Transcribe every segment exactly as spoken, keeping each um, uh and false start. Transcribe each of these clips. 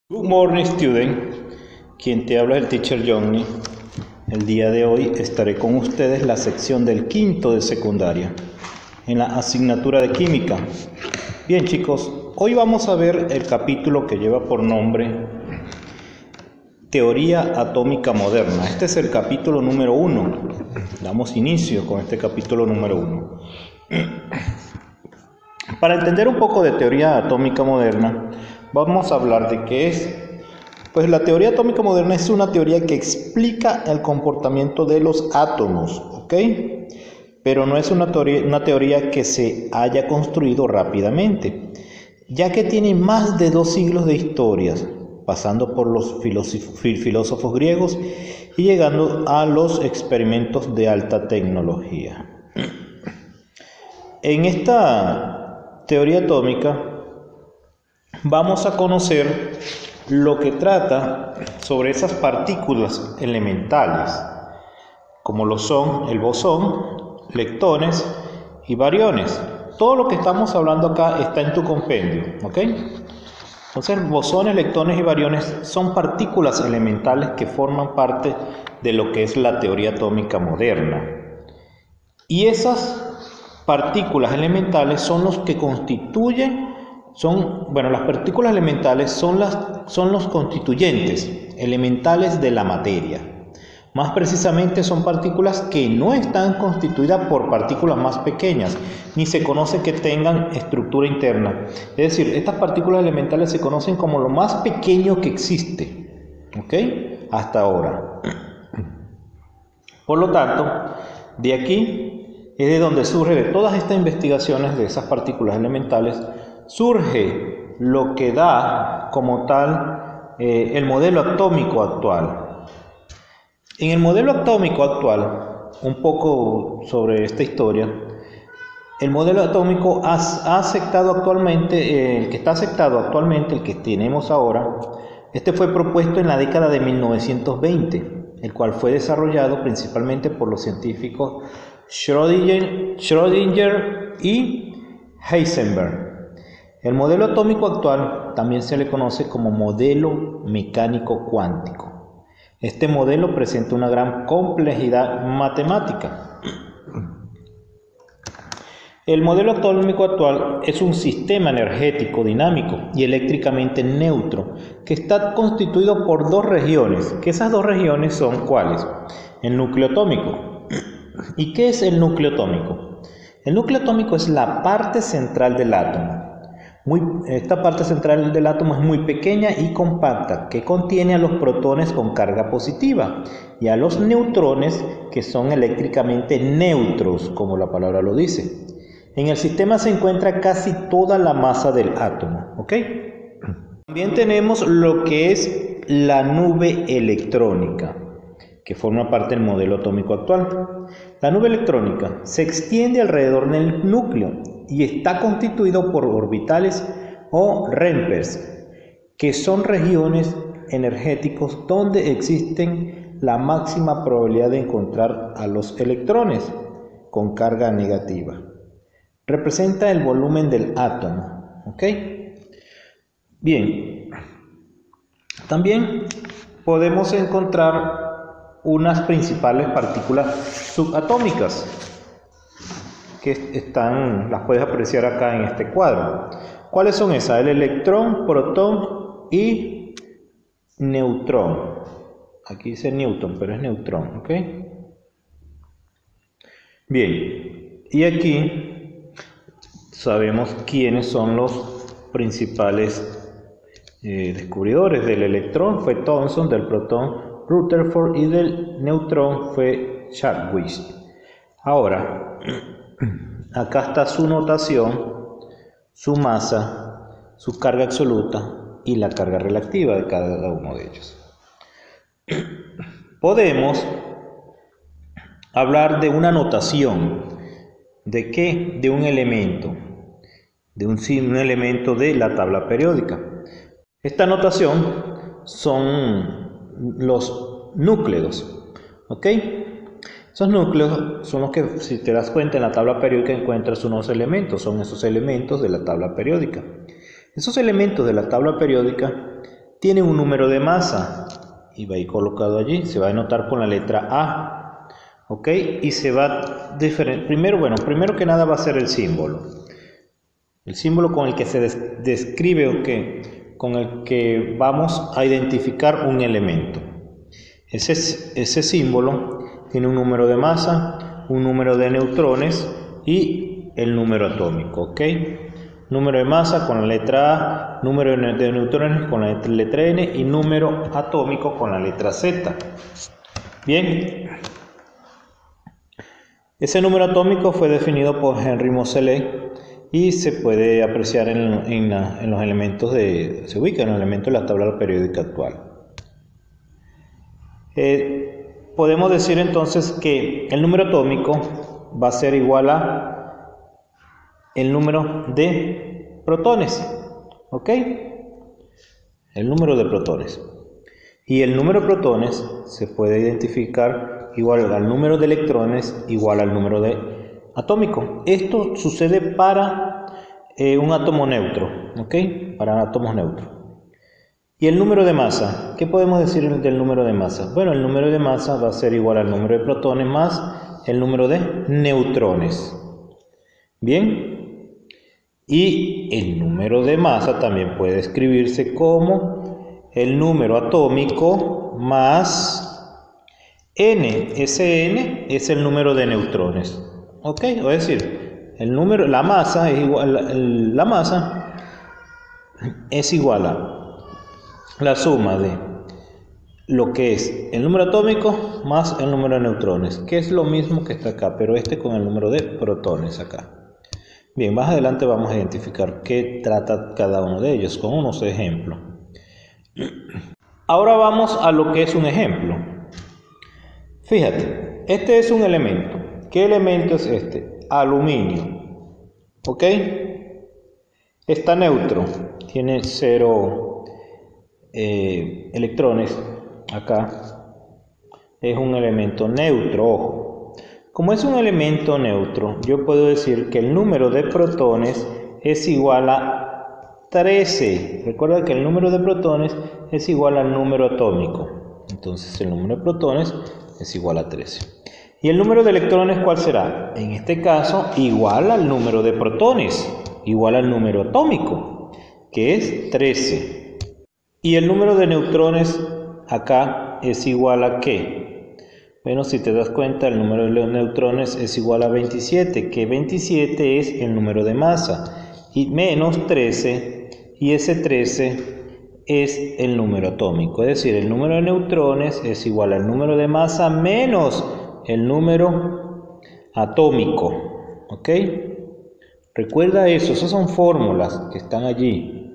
Good morning, student. Quien te habla es el teacher Johnny. El día de hoy estaré con ustedes la sección del quinto de secundaria en la asignatura de química. Bien, chicos, hoy vamos a ver el capítulo que lleva por nombre Teoría Atómica Moderna. Este es el capítulo número uno. Damos inicio con este capítulo número uno. Para entender un poco de teoría atómica moderna, vamos a hablar de qué es. Pues la teoría atómica moderna es una teoría que explica el comportamiento de los átomos, ¿ok? Pero no es una teoría, una teoría que se haya construido rápidamente, ya que tiene más de dos siglos de historias, pasando por los filósofos, filósofos griegos y llegando a los experimentos de alta tecnología. En esta teoría atómica vamos a conocer lo que trata sobre esas partículas elementales, como lo son el bosón, leptones y bariones. Todo lo que estamos hablando acá está en tu compendio, ¿ok? Entonces, bosones, leptones y bariones son partículas elementales que forman parte de lo que es la teoría atómica moderna. Y esas partículas elementales son los que constituyen Son, bueno, las partículas elementales son, las, son los constituyentes elementales de la materia. Más precisamente son partículas que no están constituidas por partículas más pequeñas, ni se conoce que tengan estructura interna. Es decir, estas partículas elementales se conocen como lo más pequeño que existe, ¿ok? Hasta ahora. Por lo tanto, de aquí es de donde surge de todas estas investigaciones de esas partículas elementales, surge lo que da como tal eh, el modelo atómico actual. En el modelo atómico actual, un poco sobre esta historia, el modelo atómico ha, ha aceptado actualmente, eh, el que está aceptado actualmente, el que tenemos ahora, este fue propuesto en la década de mil novecientos veinte, el cual fue desarrollado principalmente por los científicos Schrödinger, Schrödinger y Heisenberg. El modelo atómico actual también se le conoce como modelo mecánico cuántico. Este modelo presenta una gran complejidad matemática. El modelo atómico actual es un sistema energético dinámico y eléctricamente neutro que está constituido por dos regiones, que esas dos regiones son ¿cuáles? El núcleo atómico. ¿Y qué es el núcleo atómico? El núcleo atómico es la parte central del átomo. Muy, esta parte central del átomo es muy pequeña y compacta, que contiene a los protones con carga positiva y a los neutrones que son eléctricamente neutros, como la palabra lo dice. En el sistema se encuentra casi toda la masa del átomo, ¿ok? También tenemos lo que es la nube electrónica, que forma parte del modelo atómico actual. La nube electrónica se extiende alrededor del núcleo y está constituido por orbitales o rampers, que son regiones energéticos donde existen la máxima probabilidad de encontrar a los electrones con carga negativa. Representa el volumen del átomo, ¿ok? Bien, también podemos encontrar unas principales partículas subatómicas que están, las puedes apreciar acá en este cuadro. ¿Cuáles son esas? El electrón, protón y neutrón. Aquí dice Newton, pero es neutrón, ¿ok? Bien, y aquí sabemos quiénes son los principales eh, descubridores del electrón. Fue Thomson, del protón Rutherford y del neutrón fue Chadwick. Ahora, acá está su notación, su masa, su carga absoluta y la carga relativa de cada uno de ellos. Podemos hablar de una notación. ¿De qué? De un elemento, de un, un elemento de la tabla periódica. Esta notación son los núcleos, ¿ok? Esos núcleos son los que, si te das cuenta, en la tabla periódica encuentras unos elementos, son esos elementos de la tabla periódica. Esos elementos de la tabla periódica tiene un número de masa y va a ir colocado allí, se va a anotar con la letra A, ¿ok? Y se va a diferenciar, primero, bueno, primero que nada va a ser el símbolo, el símbolo con el que se des describe, ¿ok? Con el que vamos a identificar un elemento. Ese, ese símbolo tiene un número de masa, un número de neutrones y el número atómico, ¿ok? Número de masa con la letra A, número de neutrones con la letra N y número atómico con la letra Z. Bien, ese número atómico fue definido por Henry Moseley y se puede apreciar en, en, la, en los elementos de, se ubica en los elementos de la tabla periódica actual. Eh, podemos decir entonces que el número atómico va a ser igual a el número de protones, ¿ok? El número de protones. Y el número de protones se puede identificar igual al número de electrones igual al número de atómico. Esto sucede para eh, un átomo neutro, ¿ok? Para átomos neutros. Y el número de masa, ¿qué podemos decir del número de masa? Bueno, el número de masa va a ser igual al número de protones más el número de neutrones. Bien. Y el número de masa también puede escribirse como el número atómico más N. Ese N es el número de neutrones. ¿Ok? Es decir, el número, la masa es igual, la masa es igual a la suma de lo que es el número atómico más el número de neutrones, que es lo mismo que está acá, pero este con el número de protones acá. Bien, más adelante vamos a identificar qué trata cada uno de ellos con unos ejemplos. Ahora vamos a lo que es un ejemplo. Fíjate, este es un elemento. ¿Qué elemento es este? Aluminio. ¿Ok? Está neutro. Tiene cero eh, electrones. Acá es un elemento neutro, ojo. Como es un elemento neutro, yo puedo decir que el número de protones es igual a trece. Recuerda que el número de protones es igual al número atómico. Entonces el número de protones es igual a trece. ¿Y el número de electrones cuál será? En este caso, igual al número de protones, igual al número atómico, que es trece. ¿Y el número de neutrones acá es igual a qué? Bueno, si te das cuenta, el número de los neutrones es igual a veintisiete, que veintisiete es el número de masa, y menos trece, y ese trece es el número atómico. Es decir, el número de neutrones es igual al número de masa menos el número atómico. ¿Ok? Recuerda eso, esas son fórmulas que están allí.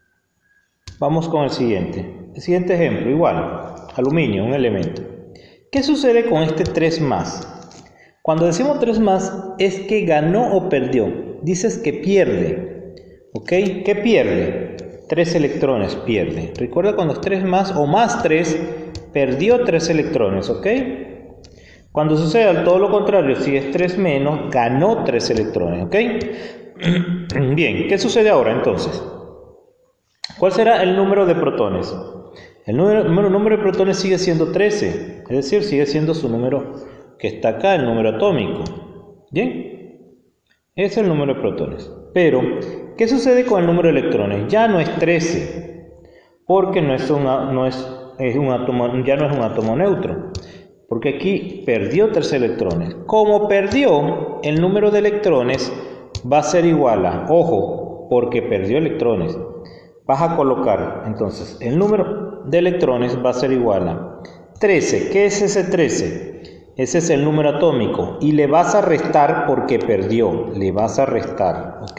Vamos con el siguiente. El siguiente ejemplo, igual, aluminio, un elemento. ¿Qué sucede con este tres más? Cuando decimos tres más es que ganó o perdió. Dices que pierde. ¿Ok? ¿Qué pierde? tres electrones pierde. Recuerda cuando es tres más o más tres, perdió tres electrones. ¿Ok? Cuando sucede al todo lo contrario, si es tres menos, ganó tres electrones. ¿Ok? Bien, ¿qué sucede ahora entonces? ¿Cuál será el número de protones? El número, el número de protones sigue siendo trece, es decir, sigue siendo su número que está acá, el número atómico. ¿Bien? Ese es el número de protones. Pero, ¿qué sucede con el número de electrones? Ya no es trece, porque no es una, no es, es un átomo, ya no es un átomo neutro, porque aquí perdió tres electrones. Como perdió, el número de electrones va a ser igual a, ojo, porque perdió electrones, vas a colocar entonces el número de electrones va a ser igual a trece. ¿Qué es ese trece? Ese es el número atómico y le vas a restar porque perdió, le vas a restar, ¿ok?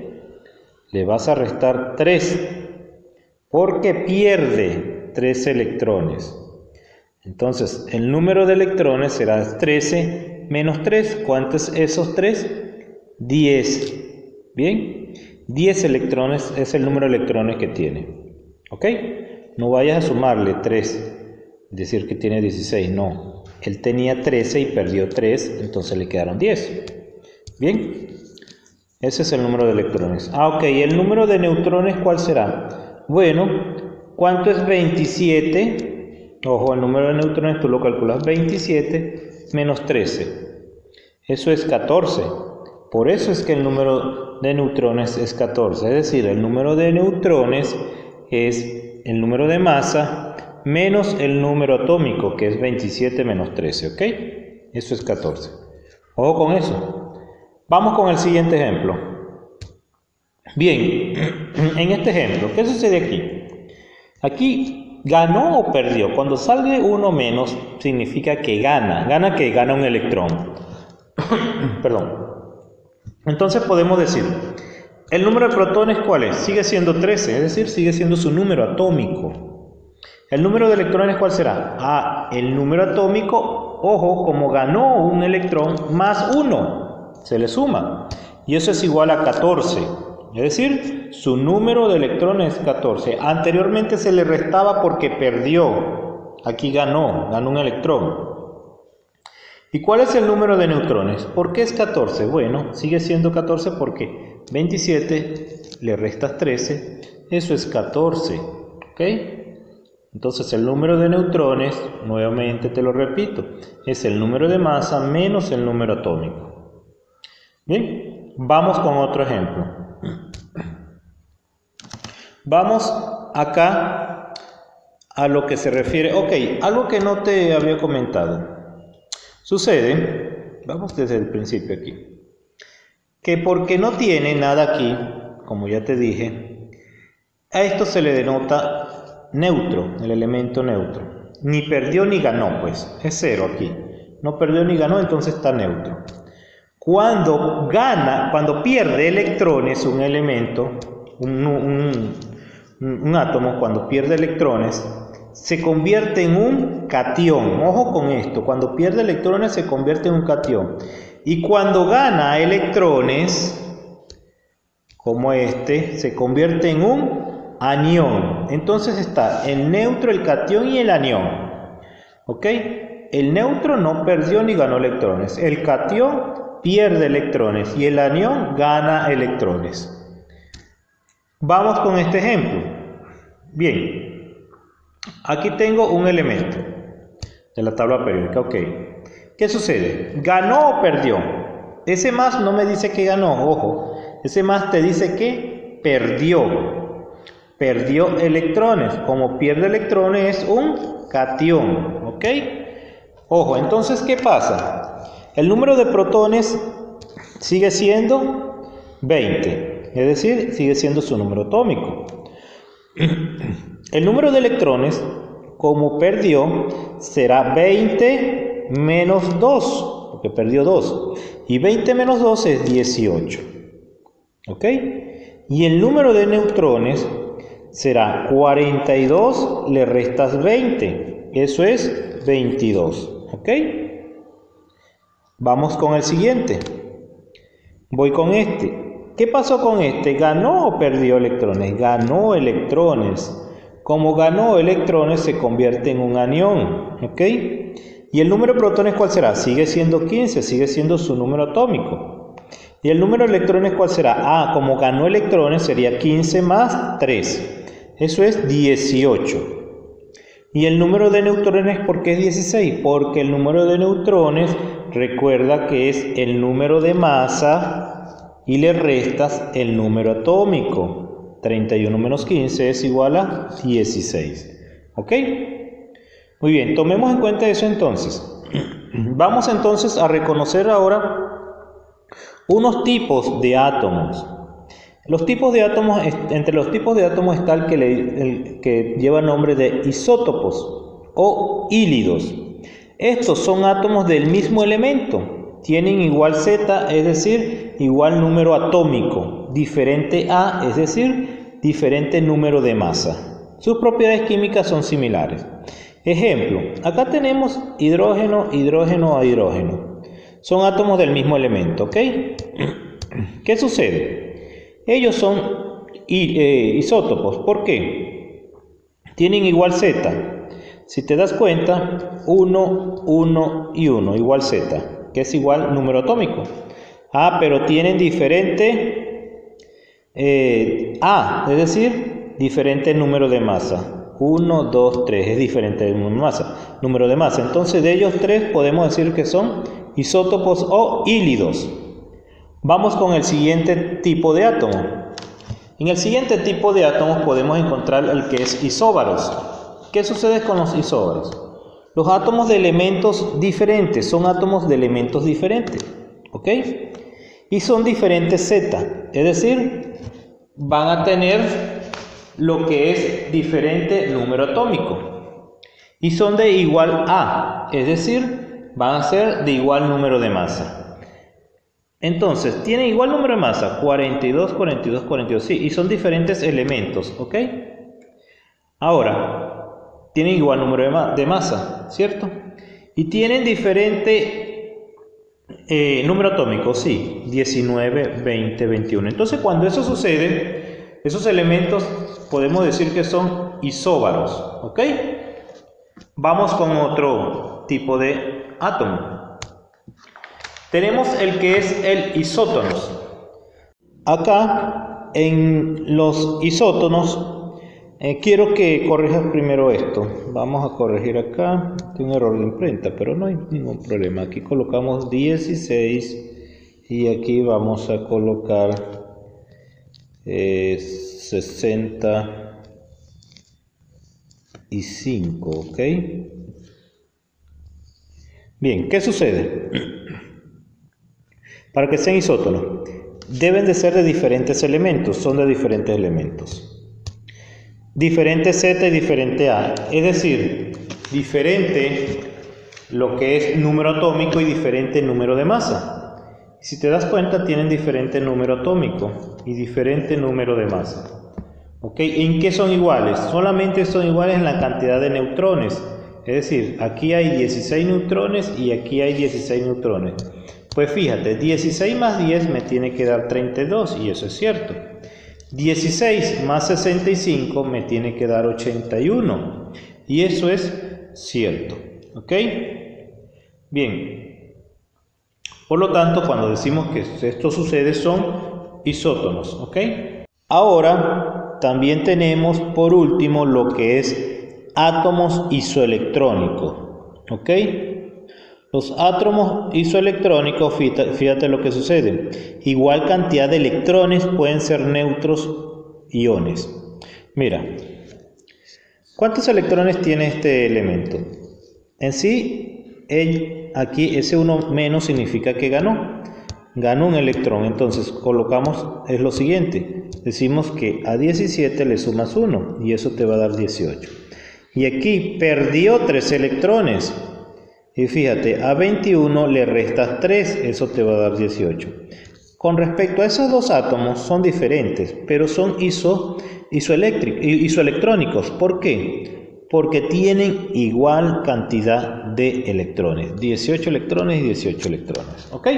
Le vas a restar tres porque pierde tres electrones. Entonces el número de electrones será trece menos tres. ¿Cuántos es esos tres? diez. Bien, diez electrones es el número de electrones que tiene, ¿ok? No vayas a sumarle tres, decir que tiene dieciséis, no. Él tenía trece y perdió tres, entonces le quedaron diez. Bien, ese es el número de electrones. Ah, ok, ¿y el número de neutrones cuál será? Bueno, ¿Cuánto es veintisiete? Ojo, el número de neutrones tú lo calculas veintisiete menos trece. Eso es catorce. Por eso es que el número de neutrones es catorce. Es decir, el número de neutrones es el número de masa menos el número atómico, que es veintisiete menos trece, ¿ok? Eso es catorce. Ojo con eso. Vamos con el siguiente ejemplo. Bien, en este ejemplo, ¿qué sucede aquí? Aquí, ¿ganó o perdió? Cuando sale uno menos, significa que gana. ¿Gana qué? Gana un electrón. Perdón. Entonces podemos decir, ¿el número de protones cuál es? Sigue siendo trece, es decir, sigue siendo su número atómico. ¿El número de electrones cuál será? Ah, el número atómico, ojo, como ganó un electrón, más uno, se le suma. Y eso es igual a catorce. Es decir, su número de electrones es catorce. Anteriormente se le restaba porque perdió. Aquí ganó, ganó un electrón. ¿Y cuál es el número de neutrones? ¿Por qué es catorce? Bueno, sigue siendo catorce porque veintisiete le restas trece, eso es catorce, ¿ok? Entonces el número de neutrones, nuevamente te lo repito, es el número de masa menos el número atómico. Bien, vamos con otro ejemplo. Vamos acá a lo que se refiere, ok, algo que no te había comentado. Sucede, vamos desde el principio aquí, que porque no tiene nada aquí, como ya te dije, a esto se le denota neutro, el elemento neutro. Ni perdió ni ganó, pues, es cero aquí. No perdió ni ganó, entonces está neutro. Cuando gana, cuando pierde electrones un elemento, un, un, un, un átomo, cuando pierde electrones, se convierte en un catión. Ojo con esto, cuando pierde electrones se convierte en un catión. Y cuando gana electrones, como este, se convierte en un anión. Entonces está el neutro, el catión y el anión. ¿Ok? El neutro no perdió ni ganó electrones. El catión pierde electrones y el anión gana electrones. Vamos con este ejemplo. Bien. Aquí tengo un elemento de la tabla periódica, ok. ¿Qué sucede? ¿Ganó o perdió? Ese más no me dice que ganó, ojo. Ese más te dice que perdió. Perdió electrones. Como pierde electrones es un catión, ok. Ojo, entonces, ¿qué pasa? El número de protones sigue siendo veinte, es decir, sigue siendo su número atómico. El número de electrones, como perdió, será veinte menos dos, porque perdió dos. Y veinte menos dos es dieciocho. ¿Ok? Y el número de neutrones será cuarenta y dos, le restas veinte. Eso es veintidós. ¿Ok? Vamos con el siguiente. Voy con este. ¿Qué pasó con este? ¿Ganó o perdió electrones? Ganó electrones. Como ganó electrones se convierte en un anión, ¿ok? ¿Y el número de protones cuál será? Sigue siendo quince, sigue siendo su número atómico. ¿Y el número de electrones cuál será? Ah, como ganó electrones sería quince más tres. Eso es dieciocho. ¿Y el número de neutrones por qué es dieciséis? Porque el número de neutrones, recuerda que es el número de masa y le restas el número atómico. treinta y uno menos quince es igual a dieciséis. ¿Ok? Muy bien, tomemos en cuenta eso entonces. Vamos entonces a reconocer ahora unos tipos de átomos. Los tipos de átomos, entre los tipos de átomos está el que, le, el que lleva nombre de isótopos o hílidos. Estos son átomos del mismo elemento. Tienen igual Z, es decir, igual número atómico, diferente A, es decir, diferente número de masa. Sus propiedades químicas son similares. Ejemplo, acá tenemos hidrógeno, hidrógeno a hidrógeno. Son átomos del mismo elemento, ¿ok? ¿Qué sucede? Ellos son isótopos. ¿Por qué? Tienen igual Z. Si te das cuenta, uno, uno y uno, igual Z, que es igual número atómico. Ah, pero tienen diferente eh, A, es decir, diferente número de masa. uno, dos, tres, es diferente del número de masa. Número de masa. Entonces de ellos tres podemos decir que son isótopos o hílidos. Vamos con el siguiente tipo de átomo. En el siguiente tipo de átomos podemos encontrar el que es isóbaros. ¿Qué sucede con los isóbaros? Los átomos de elementos diferentes son átomos de elementos diferentes, ¿ok? Y son diferentes Z, es decir, van a tener lo que es diferente número atómico. Y son de igual A, es decir, van a ser de igual número de masa. Entonces, tienen igual número de masa, cuarenta y dos, cuarenta y dos, cuarenta y dos, sí, y son diferentes elementos, ¿ok? Ahora, tienen igual número de, ma de masa, ¿cierto? Y tienen diferente eh, número atómico, sí, diecinueve, veinte, veintiuno. Entonces, cuando eso sucede, esos elementos podemos decir que son isóbaros, ¿ok? Vamos con otro tipo de átomo. Tenemos el que es el isótonos. Acá, en los isótonos, Eh, quiero que corrijas primero esto. Vamos a corregir acá. Tiene un error de imprenta, pero no hay ningún problema. Aquí colocamos dieciséis y aquí vamos a colocar eh, sesenta y cinco, ¿ok? Bien, ¿qué sucede? Para que sean isótonos, deben de ser de diferentes elementos, son de diferentes elementos. Diferente Z y diferente A, es decir, diferente lo que es número atómico y diferente número de masa. Si te das cuenta, tienen diferente número atómico y diferente número de masa. ¿Ok? ¿En qué son iguales? Solamente son iguales en la cantidad de neutrones. Es decir, aquí hay dieciséis neutrones y aquí hay dieciséis neutrones. Pues fíjate, dieciséis más diez me tiene que dar treinta y dos y eso es cierto. dieciséis más sesenta y cinco me tiene que dar ochenta y uno y eso es cierto, ¿ok? Bien, por lo tanto cuando decimos que esto sucede son isótonos, ¿ok? Ahora también tenemos por último lo que es átomos isoelectrónicos, ¿ok? Los átomos isoelectrónicos, fíjate, fíjate lo que sucede. Igual cantidad de electrones pueden ser neutros iones. Mira, ¿cuántos electrones tiene este elemento? En sí, el, aquí ese uno menos significa que ganó. Ganó un electrón, entonces colocamos, es lo siguiente. Decimos que a diecisiete le sumas uno y eso te va a dar dieciocho. Y aquí perdió tres electrones. Y fíjate, a veintiuno le restas tres, eso te va a dar dieciocho. Con respecto a esos dos átomos, son diferentes, pero son iso, isoelectrónicos. ¿Por qué? Porque tienen igual cantidad de electrones. dieciocho electrones y dieciocho electrones. ¿Ok?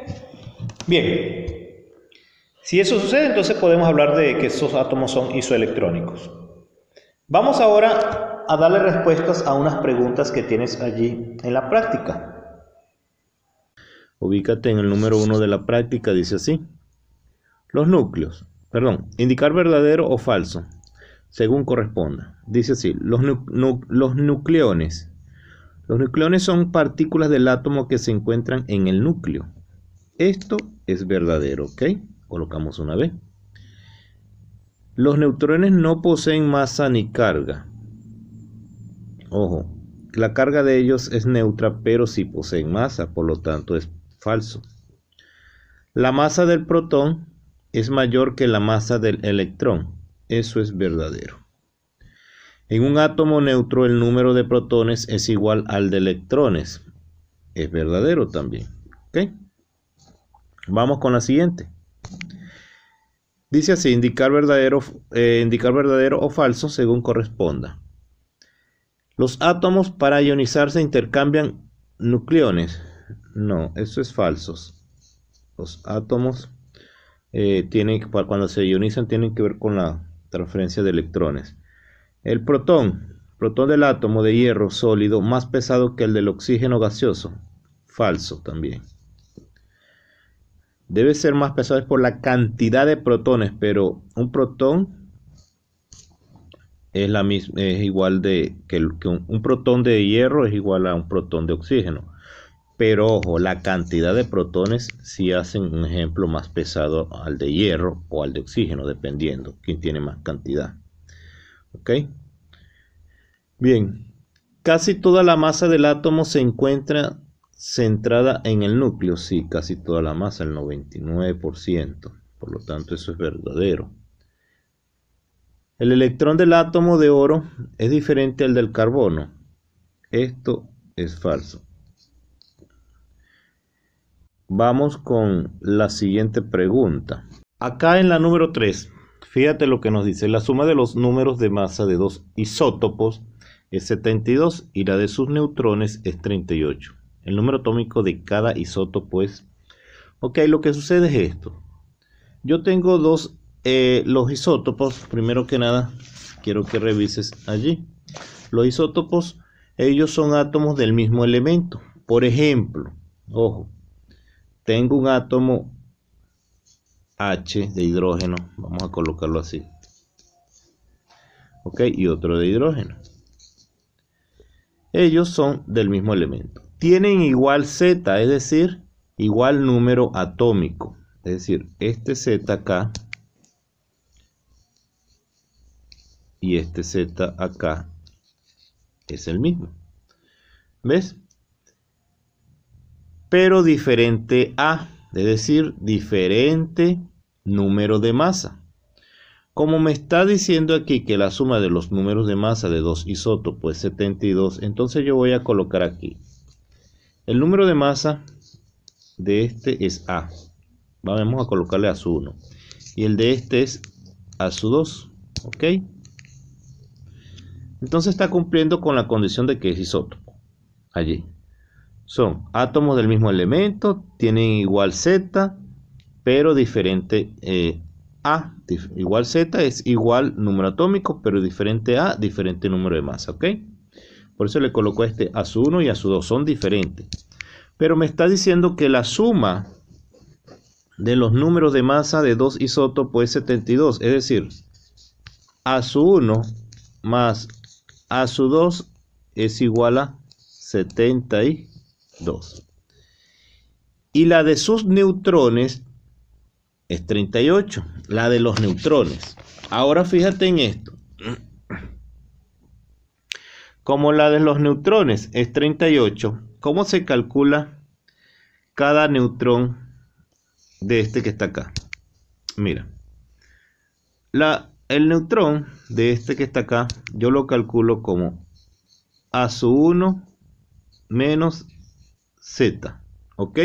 Bien. Si eso sucede, entonces podemos hablar de que esos átomos son isoelectrónicos. Vamos ahora a darle respuestas a unas preguntas que tienes allí en la práctica. Ubícate en el número uno de la práctica, dice así. Los núcleos, perdón, indicar verdadero o falso, según corresponda. Dice así, los, nu nu los nucleones. Los nucleones son partículas del átomo que se encuentran en el núcleo. Esto es verdadero, ¿ok? Colocamos una vez. Los neutrones no poseen masa ni carga. Ojo, la carga de ellos es neutra, pero sí poseen masa, por lo tanto es falso. La masa del protón es mayor que la masa del electrón. Eso es verdadero. En un átomo neutro el número de protones es igual al de electrones. Es verdadero también. ¿Ok? Vamos con la siguiente. Dice así, indicar verdadero, eh, indicar verdadero o falso según corresponda. Los átomos para ionizarse intercambian nucleones. No, eso es falso. Los átomos eh, tienen, cuando se ionizan tienen que ver con la transferencia de electrones. El protón, protón del átomo de hierro sólido más pesado que el del oxígeno gaseoso. Falso también. Debe ser más pesado por la cantidad de protones, pero un protón es, la misma, es igual de que, el, que un, un protón de hierro es igual a un protón de oxígeno. Pero ojo, la cantidad de protones sí hacen un ejemplo más pesado al de hierro o al de oxígeno, dependiendo quién tiene más cantidad. ¿Ok? Bien, casi toda la masa del átomo se encuentra centrada en el núcleo. Sí, casi toda la masa, el noventa y nueve por ciento. Por lo tanto, eso es verdadero. El electrón del átomo de oro es diferente al del carbono. Esto es falso. Vamos con la siguiente pregunta. Acá en la número tres, fíjate lo que nos dice. La suma de los números de masa de dos isótopos es setenta y dos y la de sus neutrones es treinta y ocho. El número atómico de cada isótopo es... Ok, lo que sucede es esto. Yo tengo dos, eh, los isótopos, primero que nada, quiero que revises allí. Los isótopos, ellos son átomos del mismo elemento. Por ejemplo, ojo, tengo un átomo H de hidrógeno, vamos a colocarlo así. Ok, y otro de hidrógeno. Ellos son del mismo elemento. Tienen igual Z, es decir, igual número atómico. Es decir, este Z acá y este Z acá es el mismo. ¿Ves? Pero diferente A, es decir, diferente número de masa. Como me está diciendo aquí que la suma de los números de masa de dos isótopos es setenta y dos, entonces yo voy a colocar aquí. El número de masa de este es A. Vamos a colocarle a su uno. Y el de este es a su dos. ¿Ok? Entonces está cumpliendo con la condición de que es isótopo. Allí. Son átomos del mismo elemento, tienen igual Z, pero diferente eh, A. Igual Z es igual número atómico, pero diferente A, diferente número de masa, ¿ok? Por eso le coloco este a su uno y a su dos, son diferentes. Pero me está diciendo que la suma de los números de masa de dos isótopos es setenta y dos, es decir, a su uno más a su dos es igual a setenta y dos. Y la de sus neutrones es treinta y ocho, la de los neutrones. Ahora fíjate en esto. Como la de los neutrones es treinta y ocho, ¿cómo se calcula cada neutrón de este que está acá? Mira, la, el neutrón de este que está acá, yo lo calculo como a su uno menos Z, ¿ok?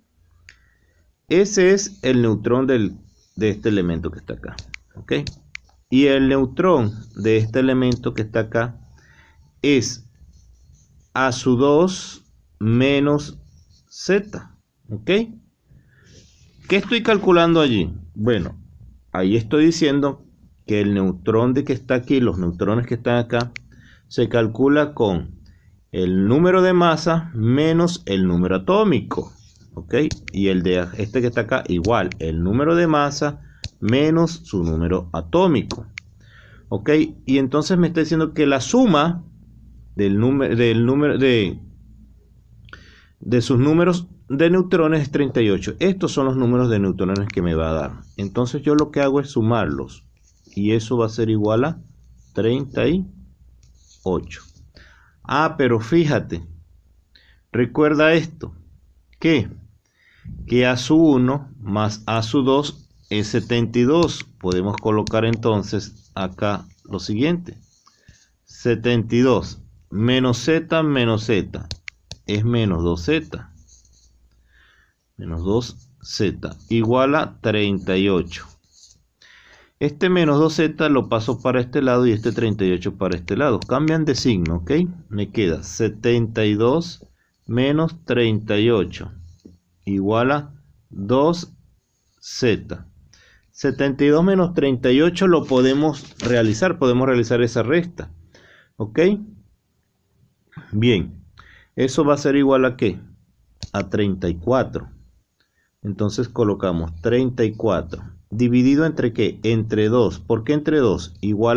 Ese es el neutrón del, de este elemento que está acá, ¿ok? Y el neutrón de este elemento que está acá es a su dos menos Z, ¿ok? ¿Qué estoy calculando allí? Bueno, ahí estoy diciendo que el neutrón de que está aquí, los neutrones que están acá, se calcula con el número de masa menos el número atómico, ¿ok? Y el de este que está acá, igual, el número de masa menos su número atómico, ¿ok? Y entonces me está diciendo que la suma del número, del número de, de sus números de neutrones es treinta y ocho. Estos son los números de neutrones que me va a dar. Entonces yo lo que hago es sumarlos. Y eso va a ser igual a treinta y ocho. Ah, pero fíjate. Recuerda esto. ¿Qué? Que a su uno más a su dos es setenta y dos. Podemos colocar entonces acá lo siguiente. setenta y dos menos Z menos Z es menos dos Z. Menos dos Z igual a treinta y ocho. Este menos dos Z lo paso para este lado y este treinta y ocho para este lado. Cambian de signo, ¿ok? Me queda setenta y dos menos treinta y ocho igual a dos Z. setenta y dos menos treinta y ocho lo podemos realizar. Podemos realizar esa resta. ¿Ok? Bien. Eso va a ser igual a ¿qué? A treinta y cuatro. Entonces colocamos treinta y cuatro. ¿Dividido entre qué? Entre dos. ¿Por qué entre dos? Igual a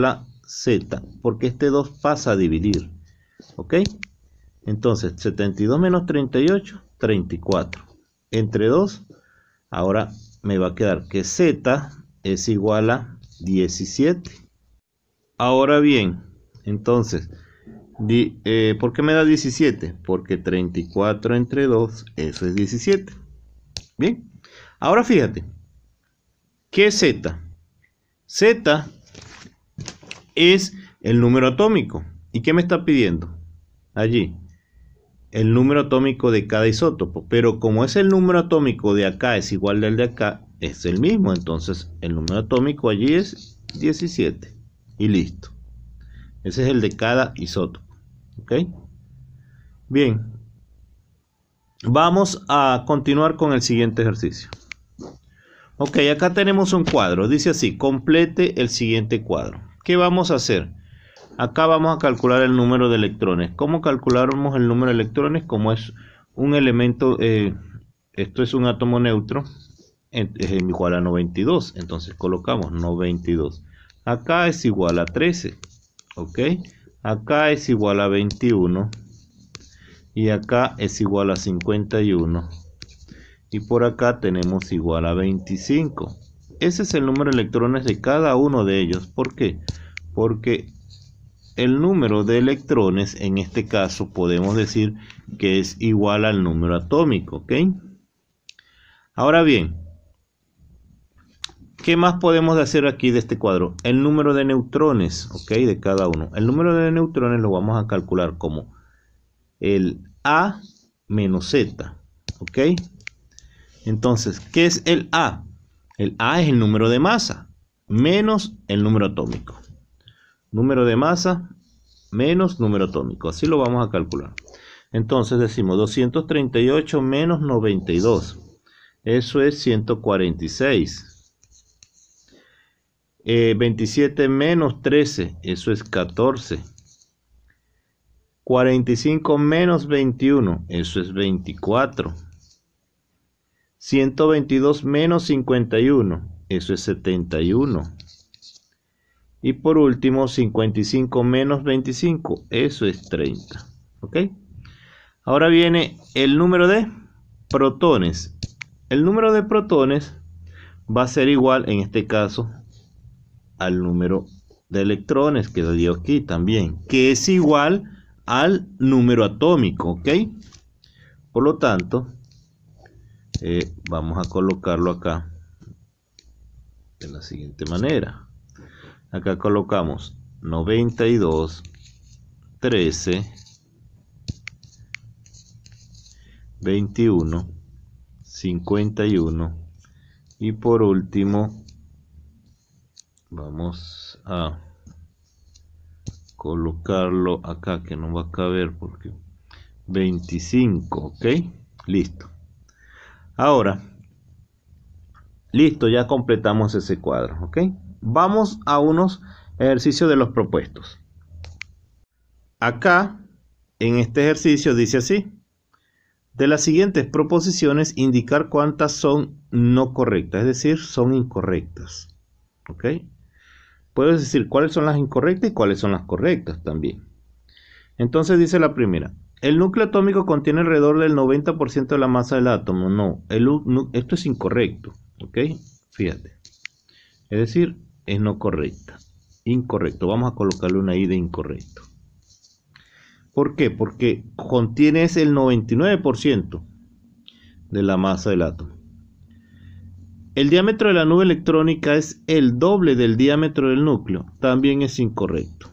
Z, porque este dos pasa a dividir. ¿Ok? Entonces, setenta y dos menos treinta y ocho, treinta y cuatro. Entre dos, ahora me va a quedar que Z es igual a diecisiete. Ahora bien, entonces, di, eh, ¿por qué me da diecisiete? Porque treinta y cuatro entre dos, eso es diecisiete. Bien, ahora fíjate, ¿qué es Z? Z es el número atómico. ¿Y qué me está pidiendo? Allí, el número atómico de cada isótopo. Pero como es el número atómico de acá es igual al de acá, es el mismo. Entonces, el número atómico allí es diecisiete. Y listo. Ese es el de cada isótopo. ¿Ok? Bien. Vamos a continuar con el siguiente ejercicio. Ok, acá tenemos un cuadro. Dice así, complete el siguiente cuadro. ¿Qué vamos a hacer? Acá vamos a calcular el número de electrones. ¿Cómo calculamos el número de electrones? Como es un elemento, eh, esto es un átomo neutro, es igual a noventa y dos. Entonces colocamos noventa y dos. Acá es igual a trece. ¿Ok? Acá es igual a veintiuno. Y acá es igual a cincuenta y uno. Y por acá tenemos igual a veinticinco. Ese es el número de electrones de cada uno de ellos. ¿Por qué? Porque el número de electrones, en este caso, podemos decir que es igual al número atómico, ¿ok? Ahora bien, ¿qué más podemos hacer aquí de este cuadro? El número de neutrones, ¿ok? De cada uno. El número de neutrones lo vamos a calcular como el A menos Z, ¿ok? Entonces, ¿qué es el A? El A es el número de masa menos el número atómico. Número de masa menos número atómico. Así lo vamos a calcular. Entonces decimos doscientos treinta y ocho menos noventa y dos. Eso es ciento cuarenta y seis. Eh, veintisiete menos trece. Eso es catorce. cuarenta y cinco menos veintiuno. Eso es veinticuatro. ciento veintidós menos cincuenta y uno. Eso es setenta y uno. Y por último, cincuenta y cinco menos veinticinco, eso es treinta. ¿Ok? Ahora viene el número de protones. El número de protones va a ser igual, en este caso, al número de electrones que le dio aquí también, que es igual al número atómico. ¿Ok? Por lo tanto, eh, vamos a colocarlo acá de la siguiente manera. Acá colocamos noventa y dos, trece, veintiuno, cincuenta y uno y por último vamos a colocarlo acá que no va a caber porque veinticinco. Ok, listo. Ahora, listo, ya completamos ese cuadro. Ok. Vamos a unos ejercicios de los propuestos. Acá, en este ejercicio dice así. De las siguientes proposiciones, indicar cuántas son no correctas, es decir, son incorrectas. ¿Ok? Puedes decir cuáles son las incorrectas y cuáles son las correctas también. Entonces dice la primera. El núcleo atómico contiene alrededor del noventa por ciento de la masa del átomo. No, el, esto es incorrecto. ¿Ok? Fíjate. Es decir, es no correcta. Incorrecto. Vamos a colocarle una I de incorrecto. ¿Por qué? Porque contiene el noventa y nueve por ciento de la masa del átomo. El diámetro de la nube electrónica es el doble del diámetro del núcleo. También es incorrecto.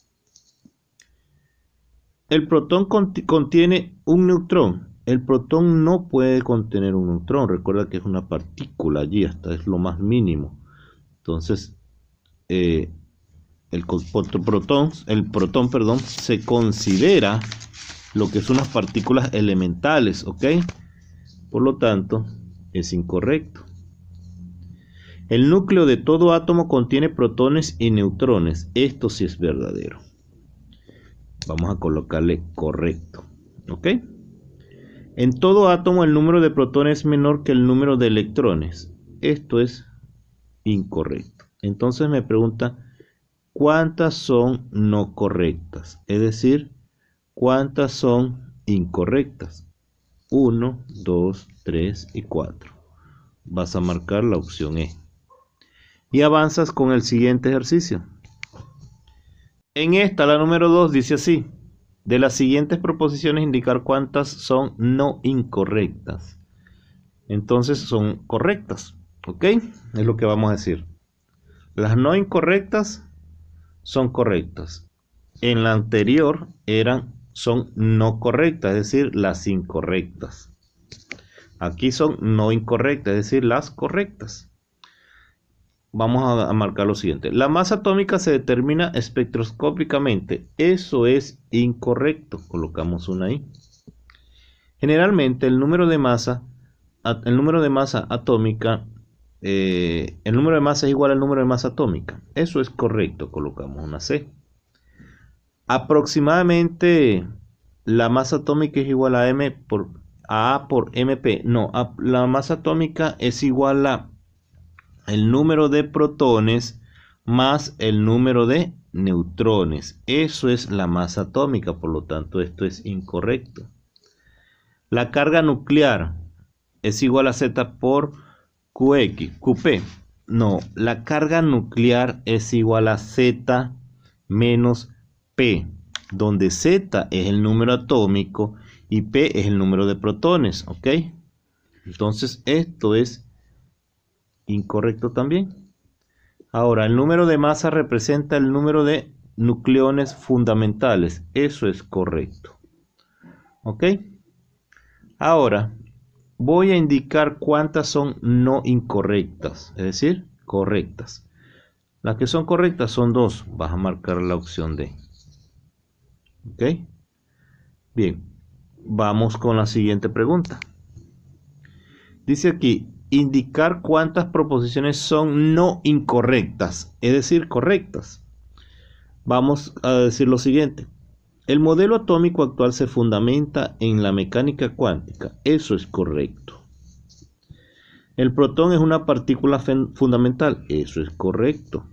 El protón contiene un neutrón. El protón no puede contener un neutrón. Recuerda que es una partícula allí, hasta es lo más mínimo. Entonces, eh, el protón, el protón, perdón, se considera lo que son unas partículas elementales, ¿ok? Por lo tanto, es incorrecto. El núcleo de todo átomo contiene protones y neutrones. Esto sí es verdadero. Vamos a colocarle correcto, ¿ok? En todo átomo el número de protones es menor que el número de electrones. Esto es incorrecto. Entonces me pregunta, cuántas son no correctas, es decir, cuántas son incorrectas. uno, dos, tres y cuatro. Vas a marcar la opción E. Y avanzas con el siguiente ejercicio. En esta, la número dos, dice así: de las siguientes proposiciones indicar cuántas son no incorrectas. Entonces son correctas, ¿ok? Es lo que vamos a decir. Las no incorrectas son correctas. En la anterior eran, son no correctas, es decir, las incorrectas. Aquí son no incorrectas, es decir, las correctas. Vamos a, a marcar lo siguiente. La masa atómica se determina espectroscópicamente. Eso es incorrecto. Colocamos una ahí. Generalmente el número de masa, el número de masa atómica, eh, el número de masa es igual al número de masa atómica. Eso es correcto. Colocamos una C. Aproximadamente la masa atómica es igual a M por a A por M P. No, a, la masa atómica es igual a el número de protones más el número de neutrones. Eso es la masa atómica, por lo tanto esto es incorrecto. La carga nuclear es igual a Z por Q X, Q P. No, la carga nuclear es igual a Z menos P, donde Z es el número atómico y P es el número de protones, ¿ok? Entonces esto es incorrecto también. Ahora, el número de masa representa el número de nucleones fundamentales. Eso es correcto. ¿Ok? Ahora, voy a indicar cuántas son no incorrectas, es decir, correctas. Las que son correctas son dos. Vas a marcar la opción D. ¿Ok? Bien, vamos con la siguiente pregunta. Dice aquí: indicar cuántas proposiciones son no incorrectas, es decir, correctas. Vamos a decir lo siguiente. El modelo atómico actual se fundamenta en la mecánica cuántica. Eso es correcto. El protón es una partícula fundamental. Eso es correcto.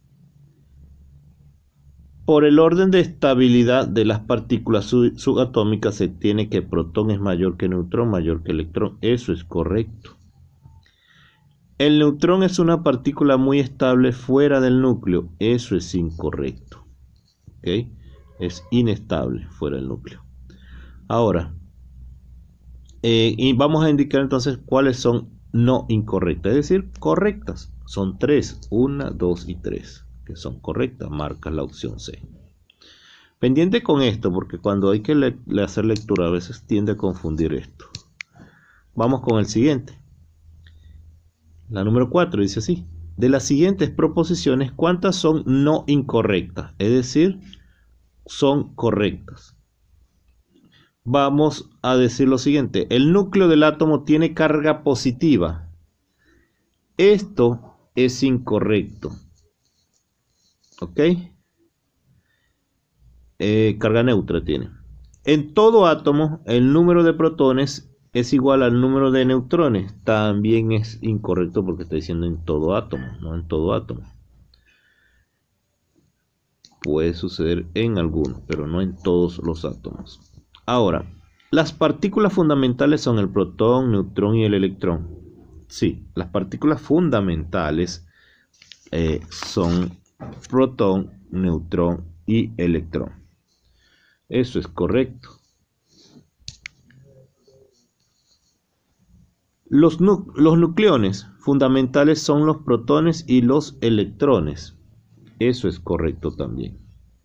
Por el orden de estabilidad de las partículas subatómicas se tiene que protón es mayor que neutrón, mayor que electrón. Eso es correcto. El neutrón es una partícula muy estable fuera del núcleo. Eso es incorrecto. ¿Ok? Es inestable fuera del núcleo. Ahora, eh, y vamos a indicar entonces cuáles son no incorrectas, es decir, correctas. Son tres, una, dos y tres, que son correctas. Marca la opción C. Pendiente con esto, porque cuando hay que le le hacer lectura a veces tiende a confundir esto. Vamos con el siguiente. La número cuatro dice así: de las siguientes proposiciones, ¿cuántas son no incorrectas? Es decir, son correctas. Vamos a decir lo siguiente: el núcleo del átomo tiene carga positiva. Esto es incorrecto. ¿Ok? Eh, carga neutra tiene. En todo átomo, el número de protones es igual al número de neutrones. También es incorrecto porque está diciendo en todo átomo, no en todo átomo. Puede suceder en algunos, pero no en todos los átomos. Ahora, las partículas fundamentales son el protón, neutrón y el electrón. Sí, las partículas fundamentales eh, son protón, neutrón y electrón. Eso es correcto. Los, nu los nucleones fundamentales son los protones y los electrones. Eso es correcto también.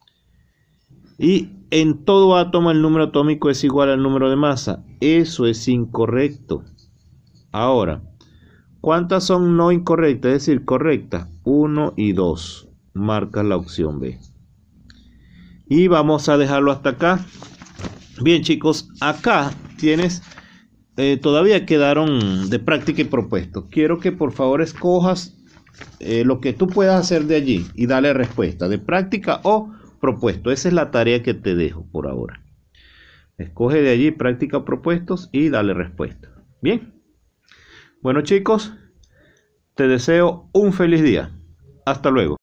Y en todo átomo el número atómico es igual al número de masa. Eso es incorrecto. Ahora, ¿cuántas son no incorrectas? Es decir, correctas. uno y dos. Marca la opción B. Y vamos a dejarlo hasta acá. Bien, chicos, acá tienes... Eh, todavía quedaron de práctica y propuesto. Quiero que por favor escojas eh, lo que tú puedas hacer de allí y dale respuesta, de práctica o propuesto. Esa es la tarea que te dejo por ahora. Escoge de allí práctica o propuestos y dale respuesta. Bien. Bueno, chicos, te deseo un feliz día. Hasta luego.